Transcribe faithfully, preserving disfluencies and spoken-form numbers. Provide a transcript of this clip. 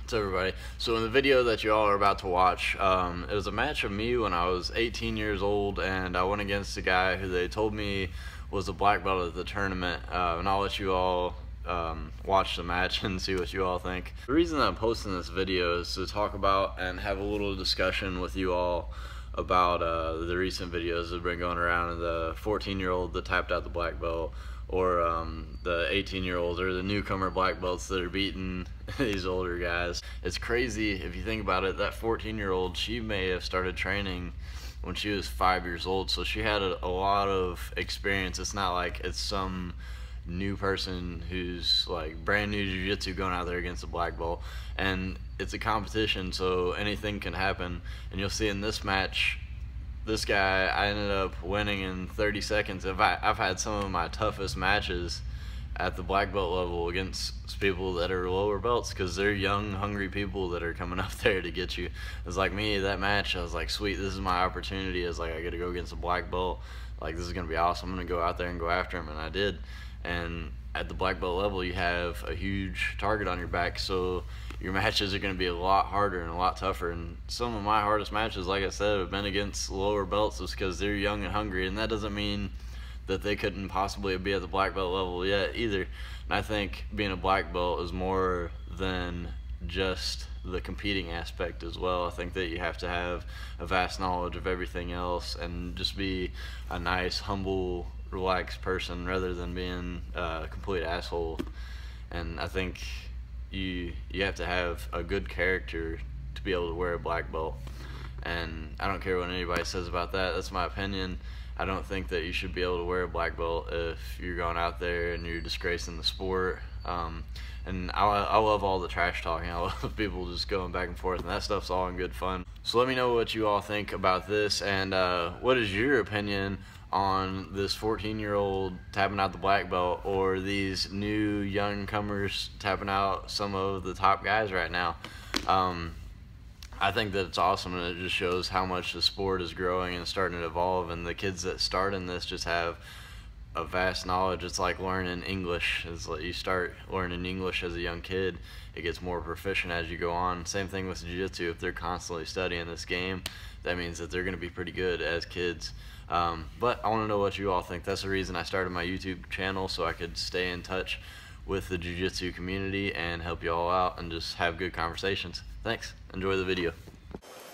What's up, everybody? So in the video that you all are about to watch, um, it was a match of me when I was eighteen years old, and I went against a guy who they told me was a black belt at the tournament, uh, and I'll let you all um, watch the match and see what you all think. The reason that I'm posting this video is to talk about and have a little discussion with you all about uh, the recent videos that have been going around of the fourteen year old that tapped out the black belt, or um, the eighteen year olds or the newcomer black belts that are beating these older guys. It's crazy if you think about it. That fourteen year old, she may have started training when she was five years old, so she had a, a lot of experience. It's not like it's some new person who's like brand new jiu-jitsu going out there against a black belt, and it's a competition, so anything can happen. And you'll see in this match, this guy, I ended up winning in thirty seconds. I've, I've had some of my toughest matches at the black belt level against people that are lower belts, because they're young, hungry people that are coming up there to get you. It's like me, that match, I was like, sweet, this is my opportunity. I was like, I gotta go against a black belt. Like, this is gonna be awesome. I'm gonna go out there and go after him, and I did. And at the black belt level, you have a huge target on your back, so your matches are going to be a lot harder and a lot tougher. And some of my hardest matches, like I said, have been against lower belts just because they're young and hungry, and that doesn't mean that they couldn't possibly be at the black belt level yet either. And I think being a black belt is more than just the competing aspect as well. I think that you have to have a vast knowledge of everything else and just be a nice, humble, relaxed person rather than being a complete asshole. And I think you you have to have a good character to be able to wear a black belt. And I don't care what anybody says about that. That's my opinion. I don't think that you should be able to wear a black belt if you're going out there and you're disgracing the sport. Um, and I, I love all the trash talking. I love people just going back and forth, and that stuff's all in good fun. So let me know what you all think about this, and uh, what is your opinion on this fourteen year old tapping out the black belt, or these new young comers tapping out some of the top guys right now. Um, I think that it's awesome, and it just shows how much the sport is growing and starting to evolve, and the kids that start in this just have a vast knowledge. It's like learning English. It's like you start learning English as a young kid, it gets more proficient as you go on. Same thing with jiu-jitsu. If they're constantly studying this game, that means that they're going to be pretty good as kids. Um, but I want to know what you all think. That's the reason I started my YouTube channel, so I could stay in touch with the jiu-jitsu community and help you all out and just have good conversations. Thanks. Enjoy the video.